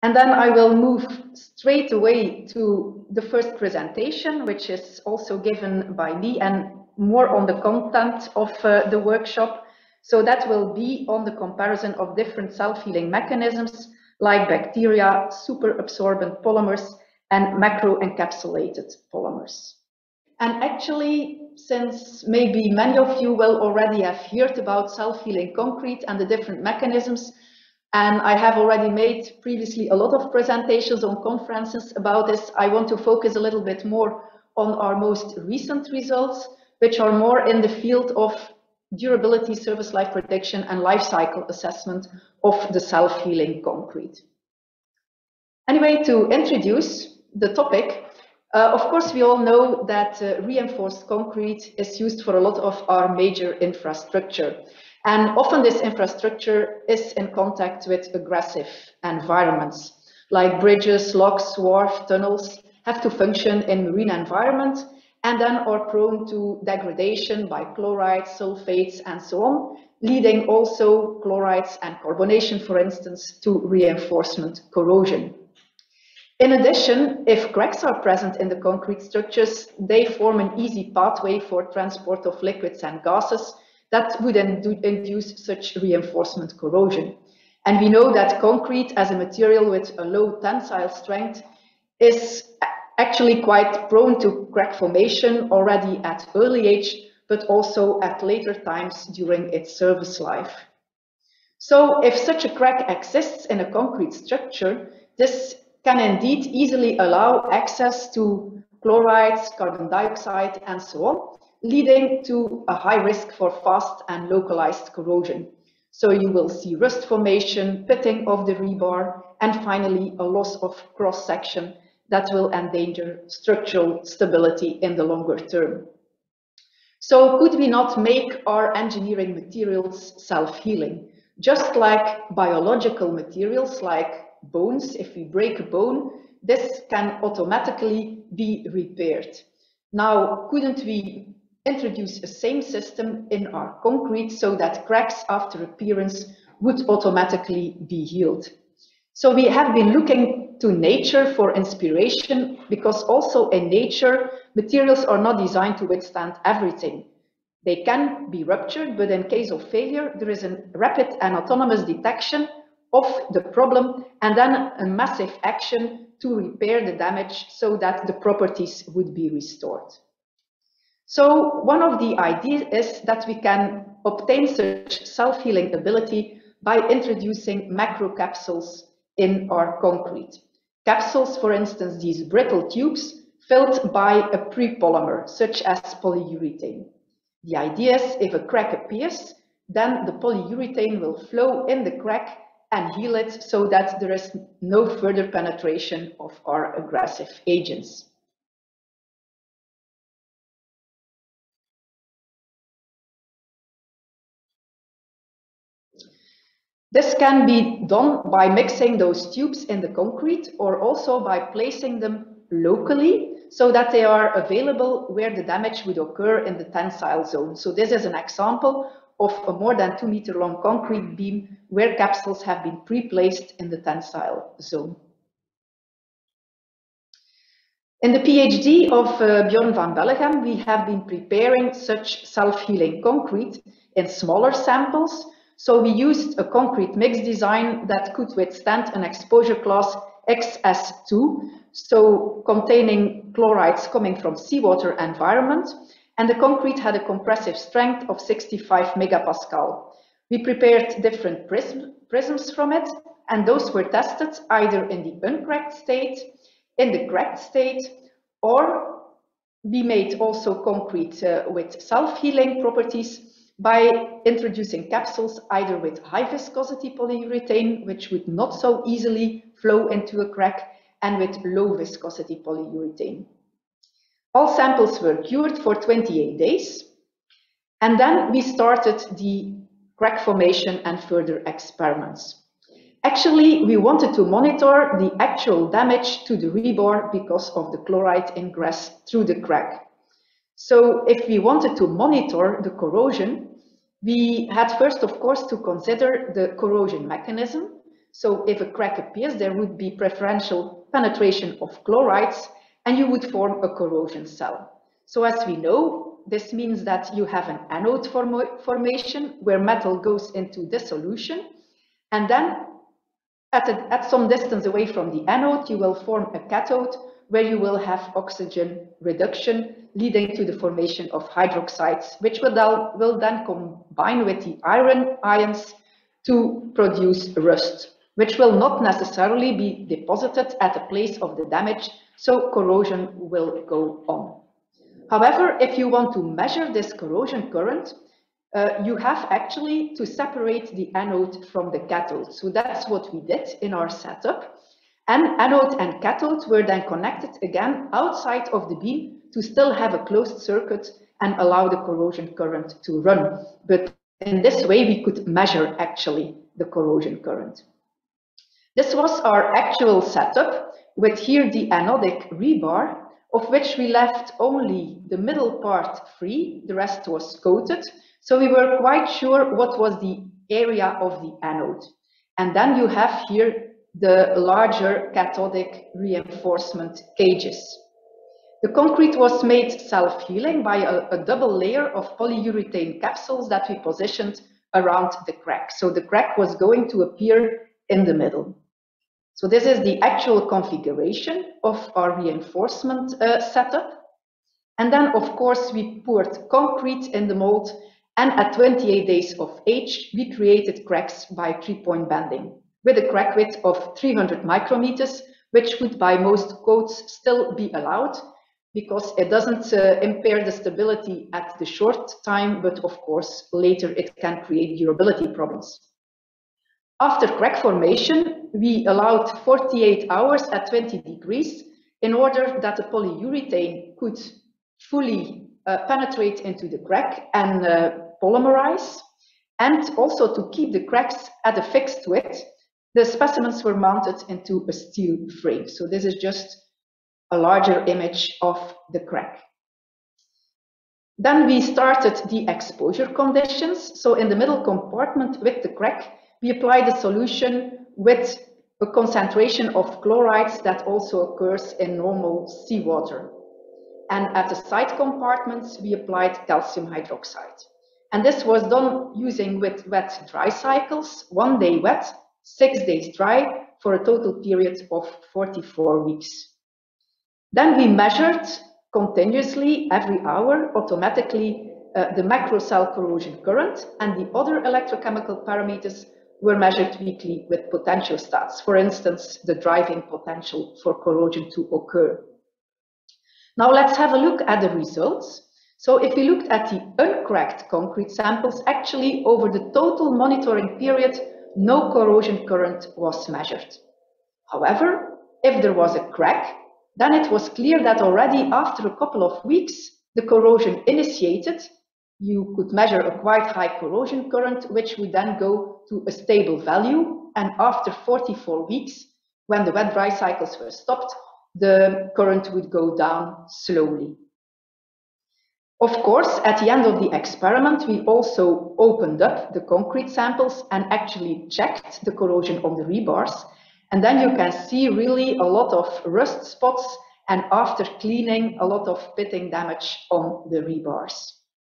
And then I will move straight away to the first presentation, which is also given by me and more on the content of the workshop. So that will be on the comparison of different self-healing mechanisms like bacteria, superabsorbent polymers, and macroencapsulated polymers. And actually, since maybe many of you will already have heard about self-healing concrete and the different mechanisms, and I have already made previously a lot of presentations on conferences about this, I want to focus a little bit more on our most recent results, which are more in the field of durability, service life prediction, and life cycle assessment of the self-healing concrete. Anyway, to introduce the topic, of course, we all know that reinforced concrete is used for a lot of our major infrastructure. And often this infrastructure is in contact with aggressive environments, like bridges, locks, wharves, tunnels, have to function in marine environment, and then are prone to degradation by chlorides, sulfates, and so on, leading also chlorides and carbonation, for instance, to reinforcement corrosion. In addition, if cracks are present in the concrete structures, they form an easy pathway for transport of liquids and gases that would induce such reinforcement corrosion. And we know that concrete as a material with a low tensile strength is actually quite prone to crack formation already at early age, but also at later times during its service life. So if such a crack exists in a concrete structure, this can indeed easily allow access to chlorides, carbon dioxide, and so on, leading to a high risk for fast and localized corrosion. So you will see rust formation, pitting of the rebar, and finally a loss of cross-section that will endanger structural stability in the longer term. So could we not make our engineering materials self-healing? Just like biological materials like bones, if we break a bone, this can automatically be repaired. Now, couldn't we introduce the same system in our concrete so that cracks after appearance would automatically be healed? So we have been looking to nature for inspiration, because also in nature, materials are not designed to withstand everything. They can be ruptured, but in case of failure, there is a rapid and autonomous detection of the problem and then a massive action to repair the damage so that the properties would be restored. So one of the ideas is that we can obtain such self-healing ability by introducing macrocapsules in our concrete. Capsules, for instance, these brittle tubes filled by a pre-polymer, such as polyurethane. The idea is if a crack appears, then the polyurethane will flow in the crack and heal it so that there is no further penetration of our aggressive agents. This can be done by mixing those tubes in the concrete or also by placing them locally so that they are available where the damage would occur in the tensile zone. So this is an example of a more than 2 meter long concrete beam where capsules have been pre-placed in the tensile zone. In the PhD of Bjorn van Bellegem, we have been preparing such self-healing concrete in smaller samples. So we used a concrete mix design that could withstand an exposure class XS2, so containing chlorides coming from seawater environment, and the concrete had a compressive strength of 65 megapascal. We prepared different prisms from it, and those were tested either in the uncracked state, in the cracked state, or we made also concrete with self-healing properties by introducing capsules either with high viscosity polyurethane, which would not so easily flow into a crack, and with low viscosity polyurethane. All samples were cured for 28 days, and then we started the crack formation and further experiments. Actually, we wanted to monitor the actual damage to the rebar because of the chloride ingress through the crack. So if we wanted to monitor the corrosion, we had first, of course, to consider the corrosion mechanism. So if a crack appears, there would be preferential penetration of chlorides and you would form a corrosion cell. So as we know, this means that you have an anode formation where metal goes into dissolution, and then at some distance away from the anode, you will form a cathode where you will have oxygen reduction, leading to the formation of hydroxides, which will then combine with the iron ions to produce rust, which will not necessarily be deposited at the place of the damage, so corrosion will go on. However, if you want to measure this corrosion current, you have actually to separate the anode from the cathode. So that's what we did in our setup. And anode and cathode were then connected again outside of the beam to still have a closed circuit and allow the corrosion current to run. But in this way, we could measure actually the corrosion current. This was our actual setup with here the anodic rebar, of which we left only the middle part free, the rest was coated. So we were quite sure what was the area of the anode. And then you have here the larger cathodic reinforcement cages. The concrete was made self-healing by a double layer of polyurethane capsules that we positioned around the crack. So the crack was going to appear in the middle. So this is the actual configuration of our reinforcement setup. And then, of course, we poured concrete in the mold, and at 28 days of age, we created cracks by 3-point bending with a crack width of 300 micrometers, which would by most codes still be allowed because it doesn't impair the stability at the short time, but of course, later it can create durability problems. After crack formation, we allowed 48 hours at 20 degrees in order that the polyurethane could fully penetrate into the crack and polymerize. And also to keep the cracks at a fixed width, the specimens were mounted into a steel frame. So this is just a larger image of the crack. Then we started the exposure conditions. So in the middle compartment with the crack, we applied a solution with a concentration of chlorides that also occurs in normal seawater. And at the side compartments, we applied calcium hydroxide. And this was done using with wet dry cycles, 1 day wet, 6 days dry, for a total period of 44 weeks. Then we measured continuously every hour automatically the macro cell corrosion current, and the other electrochemical parameters were measured weekly with potentiostats, for instance, the driving potential for corrosion to occur. Now let's have a look at the results. So if we looked at the uncracked concrete samples, actually over the total monitoring period, no corrosion current was measured. However, if there was a crack, then it was clear that already after a couple of weeks, the corrosion initiated. You could measure a quite high corrosion current, which would then go to a stable value. And after 44 weeks, when the wet-dry cycles were stopped, the current would go down slowly. Of course, at the end of the experiment, we also opened up the concrete samples and actually checked the corrosion on the rebars. And then you can see really a lot of rust spots, and after cleaning, a lot of pitting damage on the rebars.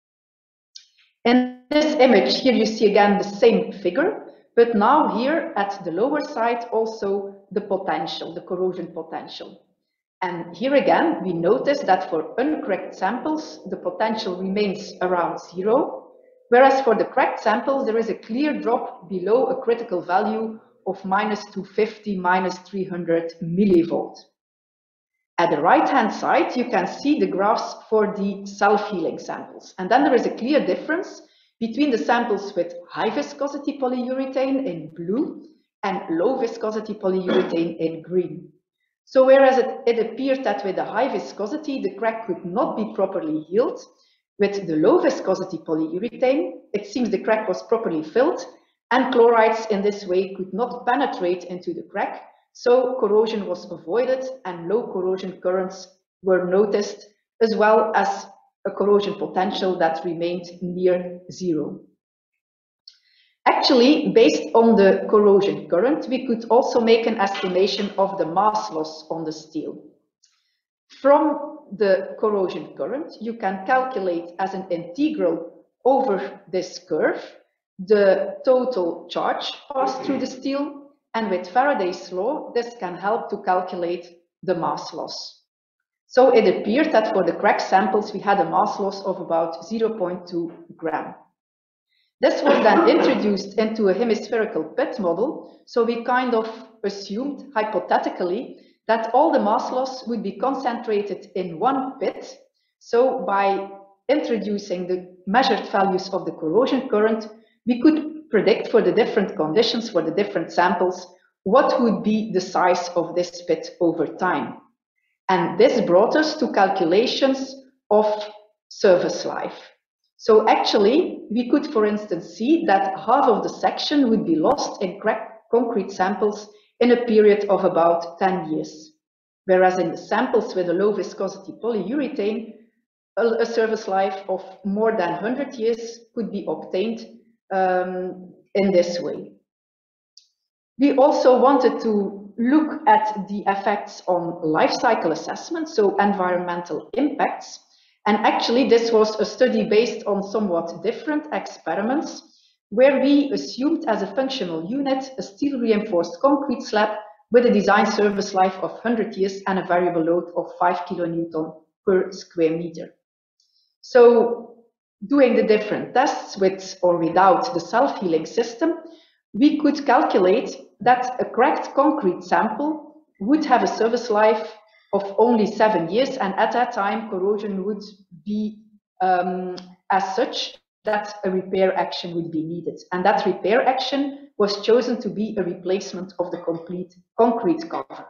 In this image here, you see again the same figure, but now here at the lower side also the potential, the corrosion potential. And here again, we notice that for uncracked samples, the potential remains around 0, whereas for the cracked samples, there is a clear drop below a critical value of -250, -300 millivolt. At the right-hand side, you can see the graphs for the self-healing samples. And then there is a clear difference between the samples with high viscosity polyurethane in blue and low viscosity polyurethane in green. So whereas it appeared that with the high viscosity, the crack could not be properly healed, with the low viscosity polyurethane, it seems the crack was properly filled, and chlorides in this way could not penetrate into the crack, so corrosion was avoided and low corrosion currents were noticed, as well as a corrosion potential that remained near 0. Actually, based on the corrosion current, we could also make an estimation of the mass loss on the steel. From the corrosion current, you can calculate as an integral over this curve the total charge passed through the steel, and with Faraday's law, this can help to calculate the mass loss. So it appeared that for the crack samples, we had a mass loss of about 0.2 gram. This was then introduced into a hemispherical pit model, so we kind of assumed, hypothetically, that all the mass loss would be concentrated in one pit. So by introducing the measured values of the corrosion current, we could predict for the different conditions, for the different samples, what would be the size of this pit over time. And this brought us to calculations of service life. So actually, we could, for instance, see that half of the section would be lost in cracked concrete samples in a period of about 10 years. Whereas in the samples with a low viscosity polyurethane, a service life of more than 100 years could be obtained in this way. We also wanted to look at the effects on life cycle assessment, so environmental impacts. And actually, this was a study based on somewhat different experiments, where we assumed as a functional unit a steel reinforced concrete slab with a design service life of 100 years and a variable load of 5 kilonewton per square meter. So doing the different tests with or without the self-healing system, we could calculate that a cracked concrete sample would have a service life of only 7 years, and at that time corrosion would be as such that a repair action would be needed. And that repair action was chosen to be a replacement of the complete concrete cover.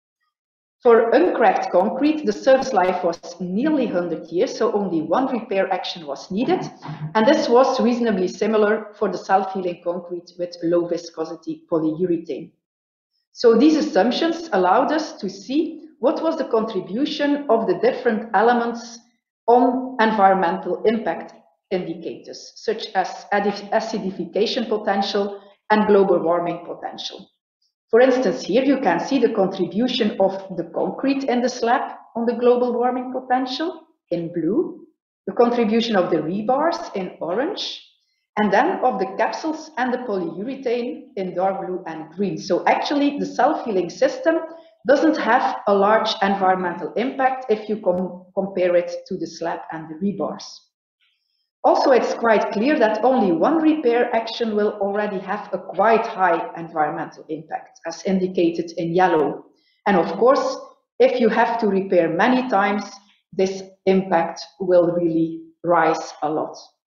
For uncracked concrete, the service life was nearly 100 years, so only one repair action was needed. And this was reasonably similar for the self-healing concrete with low viscosity polyurethane. So these assumptions allowed us to see what was the contribution of the different elements on environmental impact indicators, such as acidification potential and global warming potential. For instance, here you can see the contribution of the concrete in the slab on the global warming potential in blue, the contribution of the rebars in orange, and then of the capsules and the polyurethane in dark blue and green. So actually the self-healing system doesn't have a large environmental impact if you compare it to the slab and the rebars. Also, it's quite clear that only one repair action will already have a quite high environmental impact, as indicated in yellow. And of course, if you have to repair many times, this impact will really rise a lot.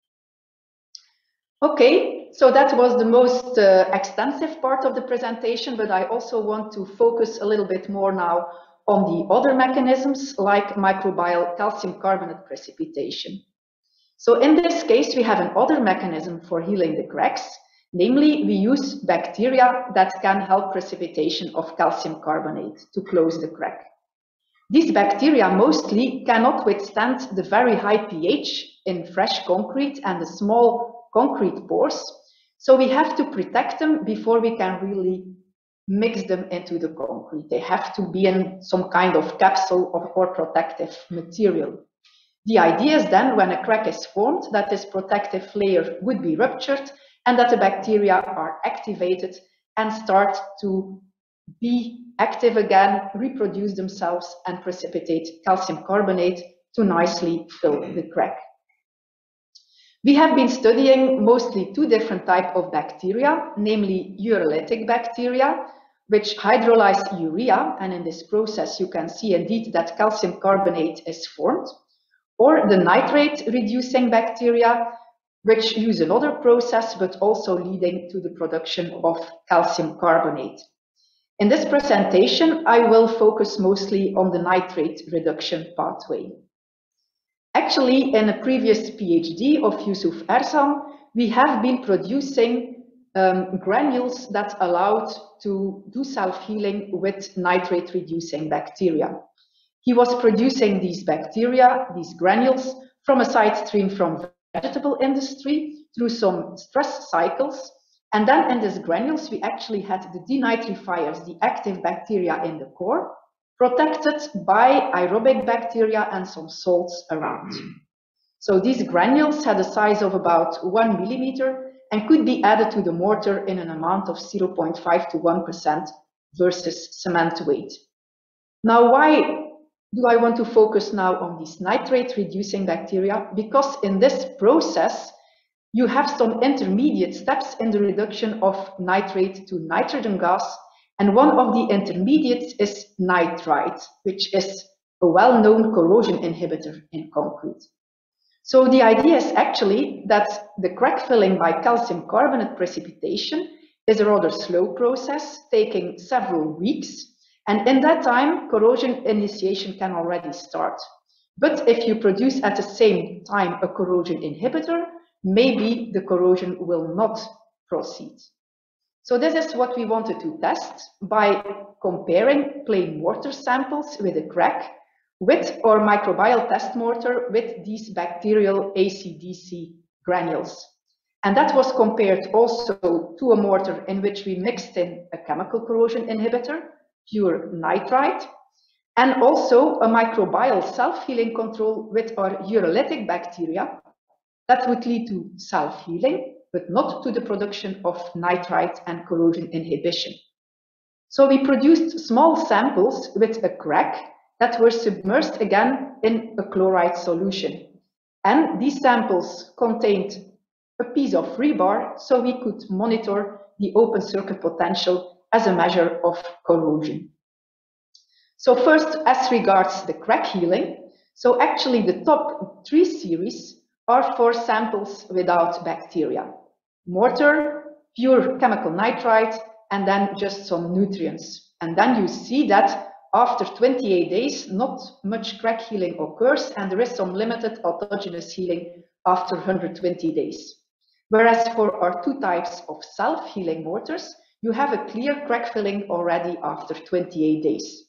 Okay, so that was the most extensive part of the presentation, but I also want to focus a little bit more now on the other mechanisms like microbial calcium carbonate precipitation. So in this case, we have another mechanism for healing the cracks. Namely, we use bacteria that can help precipitation of calcium carbonate to close the crack. These bacteria mostly cannot withstand the very high pH in fresh concrete and the small concrete pores. So we have to protect them before we can really mix them into the concrete. They have to be in some kind of capsule or protective material. The idea is then, when a crack is formed, that this protective layer would be ruptured and that the bacteria are activated and start to be active again, reproduce themselves and precipitate calcium carbonate to nicely fill the crack. We have been studying mostly two different types of bacteria, namely urolytic bacteria, which hydrolyze urea, and in this process you can see indeed that calcium carbonate is formed, or the nitrate-reducing bacteria, which use another process, but also leading to the production of calcium carbonate. In this presentation, I will focus mostly on the nitrate reduction pathway. Actually, in a previous PhD of Yusuf Erzan, we have been producing granules that allowed to do self-healing with nitrate-reducing bacteria. He was producing these bacteria, these granules, from a side stream from vegetable industry through some stress cycles. And then in these granules, we actually had the denitrifiers, the active bacteria in the core, protected by aerobic bacteria and some salts around. So these granules had a size of about 1 millimeter and could be added to the mortar in an amount of 0.5 to 1% versus cement weight. Now, why do I want to focus now on these nitrate-reducing bacteria? Because in this process, you have some intermediate steps in the reduction of nitrate to nitrogen gas, and one of the intermediates is nitrite, which is a well-known corrosion inhibitor in concrete. So the idea is actually that the crack filling by calcium carbonate precipitation is a rather slow process, taking several weeks, and in that time, corrosion initiation can already start. But if you produce at the same time a corrosion inhibitor, maybe the corrosion will not proceed. So this is what we wanted to test by comparing plain mortar samples with a crack with our microbial test mortar with these bacterial ACDC granules. And that was compared also to a mortar in which we mixed in a chemical corrosion inhibitor, pure nitrite, and also a microbial self-healing control with our urolytic bacteria that would lead to self-healing, but not to the production of nitrite and corrosion inhibition. So we produced small samples with a crack that were submerged again in a chloride solution. And these samples contained a piece of rebar, so we could monitor the open circuit potential as a measure of corrosion. So first, as regards the crack healing, so actually the top 3 series are for samples without bacteria. Mortar, pure chemical nitrite, and then just some nutrients. And then you see that after 28 days, not much crack healing occurs, and there is some limited autogenous healing after 120 days. Whereas for our 2 types of self-healing mortars, you have a clear crack filling already after 28 days.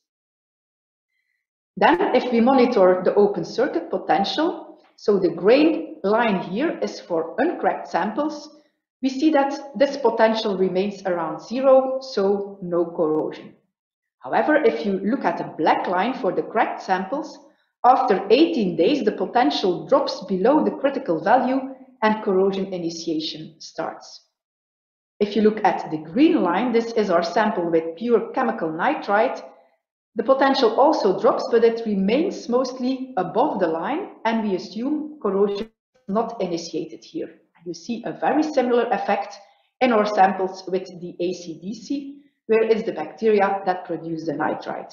Then, if we monitor the open circuit potential, so the gray line here is for uncracked samples, we see that this potential remains around 0, so no corrosion. However, if you look at the black line for the cracked samples, after 18 days, the potential drops below the critical value and corrosion initiation starts. If you look at the green line, this is our sample with pure chemical nitrite. The potential also drops, but it remains mostly above the line, and we assume corrosion is not initiated here. You see a very similar effect in our samples with the ACDC, where it's the bacteria that produce the nitrite.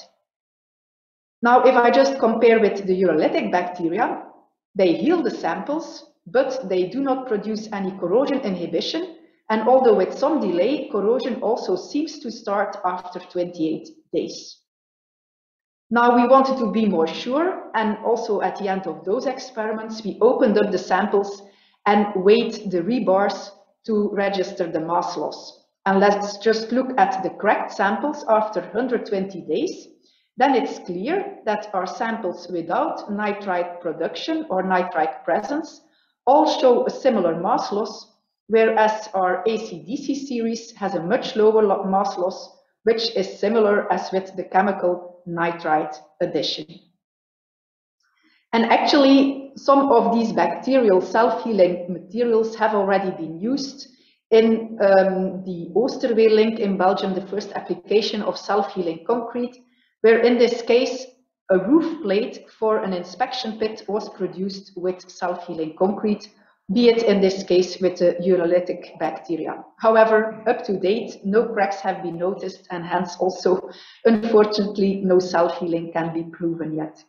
Now, if I just compare with the urolytic bacteria, they heal the samples, but they do not produce any corrosion inhibition, and although with some delay, corrosion also seems to start after 28 days. Now, we wanted to be more sure, and also at the end of those experiments, we opened up the samples and weighed the rebars to register the mass loss. And let's just look at the cracked samples after 120 days. Then it's clear that our samples without nitrite production or nitrite presence all show a similar mass loss, whereas our ACDC series has a much lower mass loss, which is similar as with the chemical nitrite addition. And actually, some of these bacterial self-healing materials have already been used in the Oosterweel link in Belgium, the first application of self-healing concrete, where in this case, a roof plate for an inspection pit was produced with self-healing concrete, be it in this case with the urolytic bacteria. However, up to date, no cracks have been noticed, and hence also, unfortunately, no self-healing can be proven yet.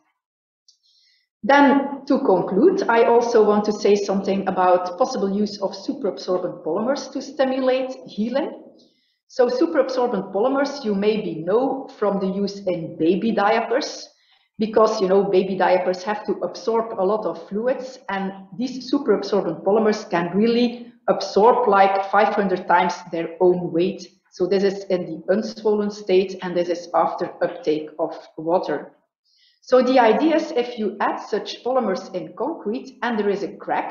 Then, to conclude, I also want to say something about possible use of superabsorbent polymers to stimulate healing. So superabsorbent polymers, you maybe know from the use in baby diapers, because, you know, baby diapers have to absorb a lot of fluids, and these superabsorbent polymers can really absorb like 500 times their own weight. So this is in the unswollen state, and this is after uptake of water. So the idea is if you add such polymers in concrete and there is a crack,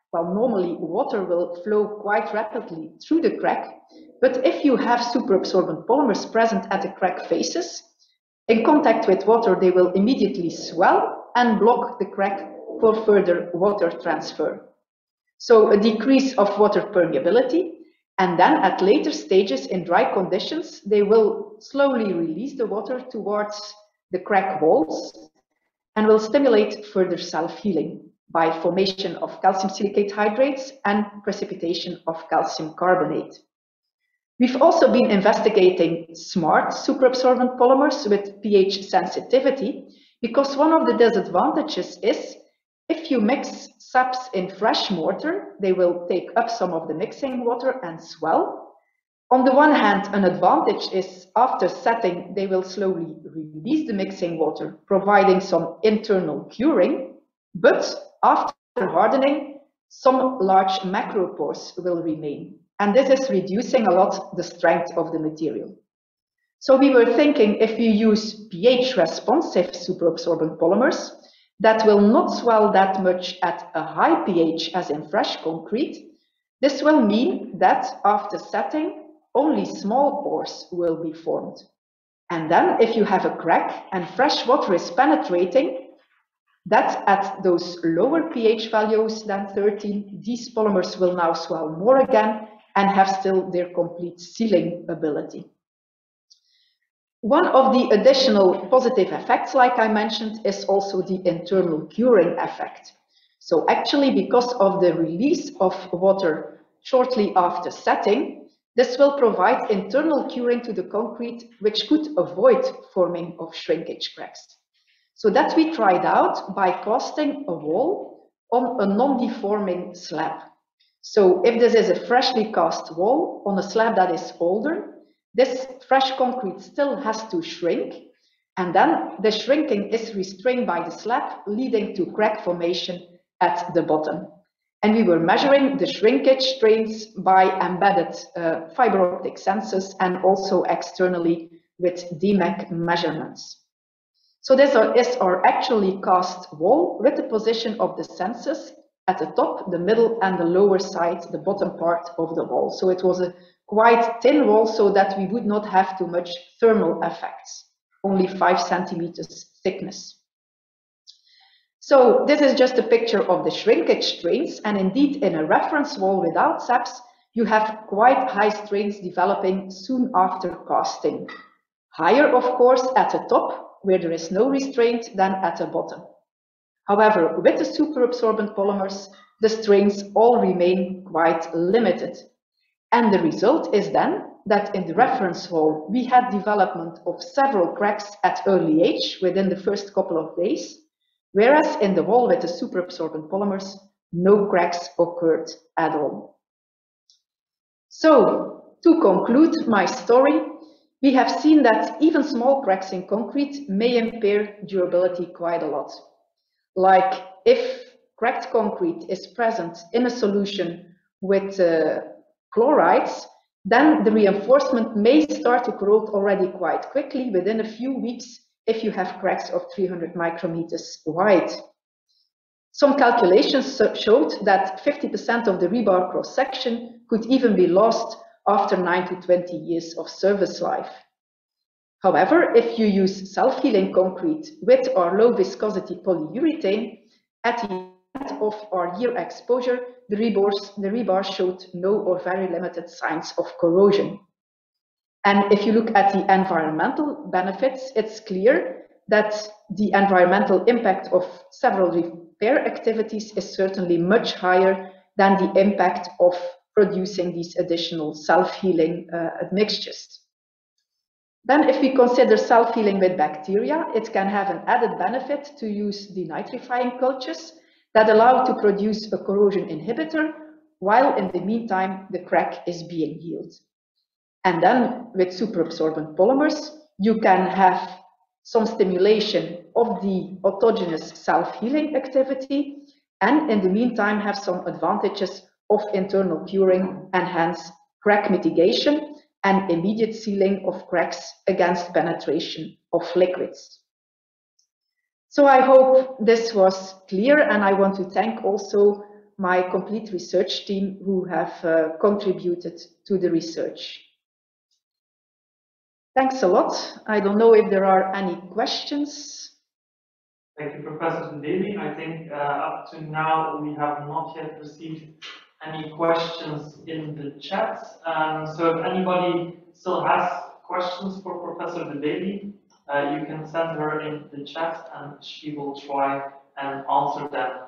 well, normally water will flow quite rapidly through the crack, but if you have superabsorbent polymers present at the crack faces, in contact with water, they will immediately swell and block the crack for further water transfer. So a decrease of water permeability, and then at later stages in dry conditions, they will slowly release the water towards the crack walls and will stimulate further self-healing by formation of calcium silicate hydrates and precipitation of calcium carbonate. We've also been investigating smart superabsorbent polymers with pH sensitivity, because one of the disadvantages is if you mix SAPs in fresh mortar, they will take up some of the mixing water and swell. On the one hand, an advantage is after setting, they will slowly release the mixing water, providing some internal curing, but after hardening, some large macropores will remain. And this is reducing a lot the strength of the material. So we were thinking if we use pH responsive superabsorbent polymers that will not swell that much at a high pH as in fresh concrete, this will mean that after setting, only small pores will be formed. And then if you have a crack and fresh water is penetrating, that at those lower pH values than 13, these polymers will now swell more again and have still their complete sealing ability. One of the additional positive effects, like I mentioned, is also the internal curing effect. So actually, because of the release of water shortly after setting, this will provide internal curing to the concrete, which could avoid forming of shrinkage cracks. So that we tried out by casting a wall on a non-deforming slab. So if this is a freshly cast wall on a slab that is older, this fresh concrete still has to shrink, and then the shrinking is restrained by the slab, leading to crack formation at the bottom. And we were measuring the shrinkage strains by embedded fiber optic sensors and also externally with DMEC measurements. So this is our actually cast wall with the position of the sensors at the top, the middle, and the lower side, the bottom part of the wall. So it was a quite thin wall so that we would not have too much thermal effects, only 5 centimeters thickness. So this is just a picture of the shrinkage strains, and indeed in a reference wall without SAPs, you have quite high strains developing soon after casting. Higher, of course, at the top, where there is no restraint, than at the bottom. However, with the superabsorbent polymers, the strains all remain quite limited. And the result is then that in the reference wall, we had development of several cracks at early age within the first couple of days, whereas in the wall with the superabsorbent polymers, no cracks occurred at all. So, to conclude my story, we have seen that even small cracks in concrete may impair durability quite a lot. Like if cracked concrete is present in a solution with chlorides, then the reinforcement may start to corrode already quite quickly within a few weeks if you have cracks of 300 micrometers wide. Some calculations showed that 50% of the rebar cross-section could even be lost after 9 to 20 years of service life. However, if you use self-healing concrete with our low viscosity polyurethane, at the end of our year exposure, the rebar showed no or very limited signs of corrosion. And if you look at the environmental benefits, it's clear that the environmental impact of several repair activities is certainly much higher than the impact of producing these additional self-healing mixtures. Then if we consider self-healing with bacteria, it can have an added benefit to use denitrifying cultures that allow to produce a corrosion inhibitor, while in the meantime, the crack is being healed. And then with superabsorbent polymers, you can have some stimulation of the autogenous self-healing activity, and in the meantime have some advantages of internal curing and hence crack mitigation and immediate sealing of cracks against penetration of liquids. So I hope this was clear, and I want to thank also my complete research team who have contributed to the research. Thanks a lot. I don't know if there are any questions. Thank you, Professor De Daly. I think up to now we have not yet received any questions in the chat. So if anybody still has questions for Professor De Daly, you can send her in the chat and she will try and answer them.